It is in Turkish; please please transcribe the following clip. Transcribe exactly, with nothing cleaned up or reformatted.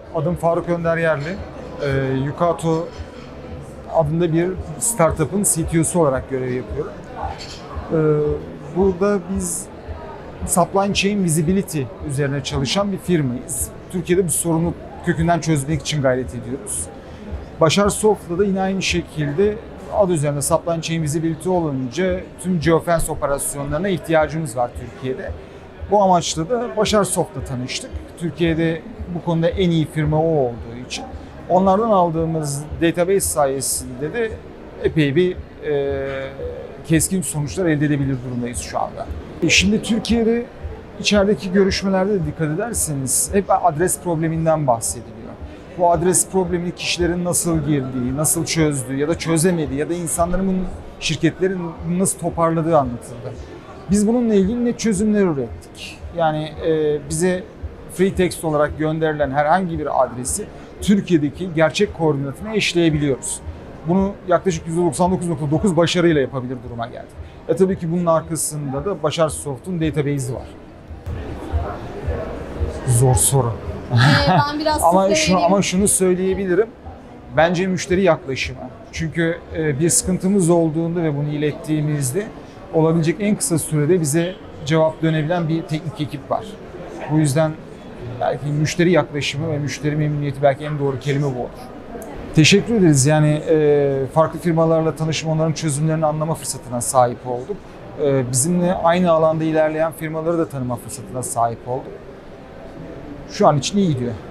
Adım Faruk Önder Yerli. Ee, Yukato adında bir startup'ın C T O'su olarak görev yapıyorum. Ee, burada biz Supply Chain Visibility üzerine çalışan bir firmayız. Türkiye'de bu sorunu kökünden çözmek için gayret ediyoruz. Başar Soft'la da yine aynı şekilde adı üzerinde Supply Chain Visibility olunca tüm geofence operasyonlarına ihtiyacımız var Türkiye'de. Bu amaçla da Başar Soft'la tanıştık. Türkiye'de bu konuda en iyi firma o olduğu için. Onlardan aldığımız database sayesinde de epey bir e, keskin sonuçlar elde edebilir durumdayız şu anda. E şimdi Türkiye'de içerideki görüşmelerde de dikkat ederseniz hep adres probleminden bahsediliyor. Bu adres problemini kişilerin nasıl girdiği, nasıl çözdüğü ya da çözemediği ya da insanların, şirketlerin nasıl toparladığı anlatıldı. Biz bununla ilgili net çözümler ürettik. Yani e, bize free text olarak gönderilen herhangi bir adresi Türkiye'deki gerçek koordinatına eşleyebiliyoruz. Bunu yaklaşık yüzde doksan dokuz nokta dokuz başarıyla yapabilir duruma geldik. E tabii ki bunun arkasında da Başar Soft'un database'i var. Zor soru. Ee, ben biraz ama şunu ama şunu söyleyebilirim. Bence müşteri yaklaşımı. Çünkü e, bir sıkıntımız olduğunda ve bunu ilettiğimizde olabilecek en kısa sürede bize cevap dönebilen bir teknik ekip var. Bu yüzden belki müşteri yaklaşımı ve müşteri memnuniyeti belki en doğru kelime bu olur. Teşekkür ederiz. Yani e, farklı firmalarla tanışıp onların çözümlerini anlama fırsatına sahip olduk. E, bizimle aynı alanda ilerleyen firmaları da tanıma fırsatına sahip olduk. Şu an için iyi gidiyor.